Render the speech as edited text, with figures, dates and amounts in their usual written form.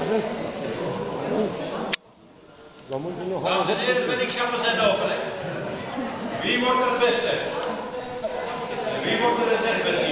Dames en heren, ben ik schappen zijn open. Wie wordt er het beste? Wie wordt er het beste?